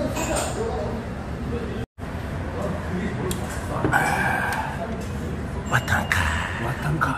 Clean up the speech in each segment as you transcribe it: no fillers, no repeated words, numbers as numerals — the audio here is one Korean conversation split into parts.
와탕카.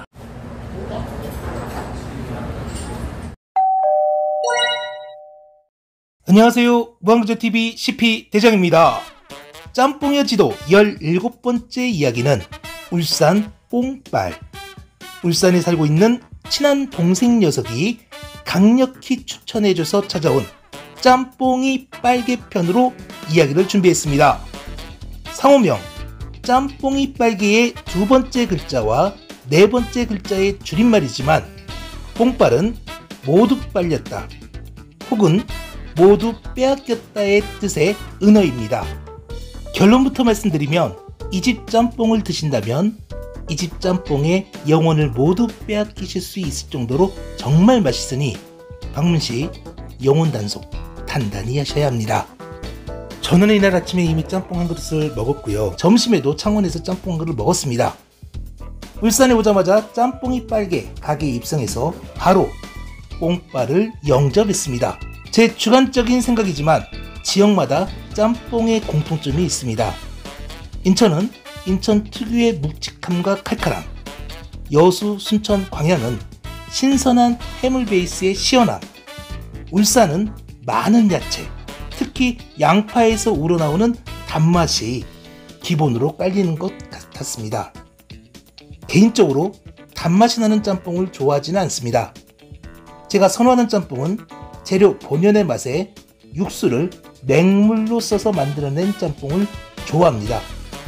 안녕하세요. 무한도전TV CP 대장입니다. 짬뽕의 지도 17번째 이야기는 울산 뽕빨. 울산에 살고 있는 친한 동생 녀석이 강력히 추천해줘서 찾아온 짬뽕이 빨개 편으로 이야기를 준비했습니다. 상호명 짬뽕이 빨개의 두 번째 글자와 네 번째 글자의 줄임말이지만 뽕빨은 모두 빨렸다 혹은 모두 빼앗겼다의 뜻의 은어입니다. 결론부터 말씀드리면 이 집 짬뽕을 드신다면 이 집 짬뽕의 영혼을 모두 빼앗기실 수 있을 정도로 정말 맛있으니 방문시 영혼 단속 단단히 하셔야 합니다. 저는 이날 아침에 이미 짬뽕 한 그릇을 먹었고요. 점심에도 창원에서 짬뽕 한 그릇을 먹었습니다. 울산에 오자마자 짬뽕이 빨개 가게에 입성해서 바로 뽕빨을 영접했습니다. 제 주관적인 생각이지만 지역마다 짬뽕의 공통점이 있습니다. 인천은 인천 특유의 묵직함과 칼칼함, 여수, 순천, 광양은 신선한 해물 베이스의 시원함, 울산은 많은 야채, 특히 양파에서 우러나오는 단맛이 기본으로 깔리는 것 같았습니다. 개인적으로 단맛이 나는 짬뽕을 좋아하지는 않습니다. 제가 선호하는 짬뽕은 재료 본연의 맛에 육수를 맹물로 써서 만들어낸 짬뽕을 좋아합니다.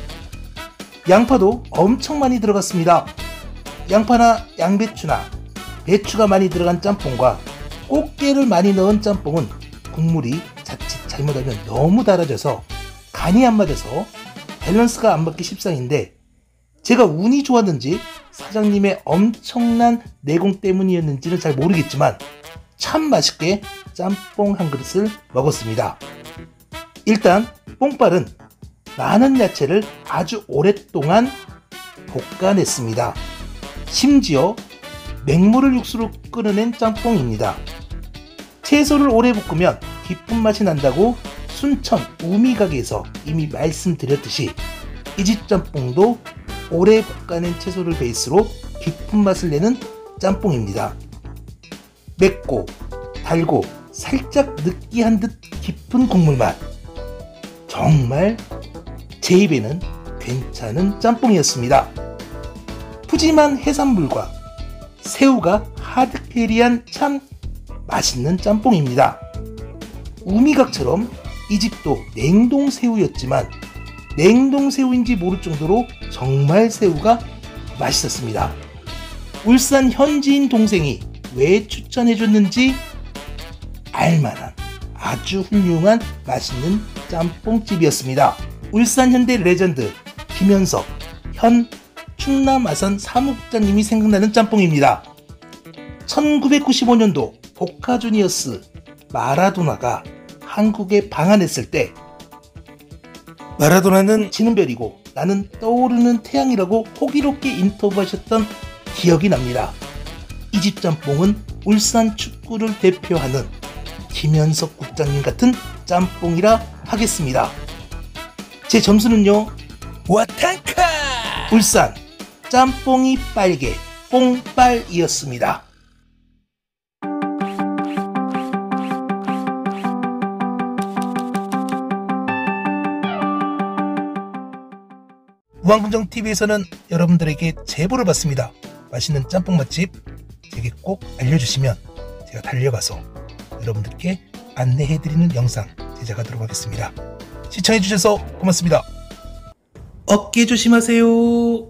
양파도 엄청 많이 들어갔습니다. 양파나 양배추나 배추가 많이 들어간 짬뽕과 꽃게를 많이 넣은 짬뽕은 국물이 자칫 잘못하면 너무 달아져서 간이 안 맞아서 밸런스가 안 맞기 십상인데 제가 운이 좋았는지 사장님의 엄청난 내공 때문이었는지는 잘 모르겠지만 참 맛있게 짬뽕 한 그릇을 먹었습니다. 일단 뽕빨은 많은 야채를 아주 오랫동안 볶아냈습니다. 심지어 맹물을 육수로 끓여낸 짬뽕입니다. 채소를 오래 볶으면 깊은 맛이 난다고 순천 우미가게에서 이미 말씀드렸듯이 이 집 짬뽕도 오래 볶아낸 채소를 베이스로 깊은 맛을 내는 짬뽕입니다. 맵고 달고 살짝 느끼한 듯 깊은 국물맛, 정말 제 입에는 괜찮은 짬뽕이었습니다. 푸짐한 해산물과 새우가 하드캐리한 참 맛있는 짬뽕입니다. 우미각처럼 이 집도 냉동새우였지만 냉동새우인지 모를 정도로 정말 새우가 맛있었습니다. 울산 현지인 동생이 왜 추천해줬는지 알만한 아주 훌륭한 맛있는 짬뽕집이었습니다. 울산 현대 레전드 김현석 현 충남 아산 사무국장님이 생각나는 짬뽕입니다. 1995년도 보카주니어스 마라도나가 한국에 방한했을 때 마라도나는 지는 별이고 나는 떠오르는 태양이라고 호기롭게 인터뷰하셨던 기억이 납니다. 이 집 짬뽕은 울산 축구를 대표하는 김현석 국장님 같은 짬뽕이라 하겠습니다. 제 점수는요, 와탕카! 울산 짬뽕이 빨개 뽕빨이었습니다. 무한궁정TV에서는 여러분들에게 제보를 받습니다. 맛있는 짬뽕 맛집 제게 꼭 알려주시면 제가 달려가서 여러분들께 안내해드리는 영상 제작하도록 하겠습니다. 시청해주셔서 고맙습니다. 어깨 조심하세요.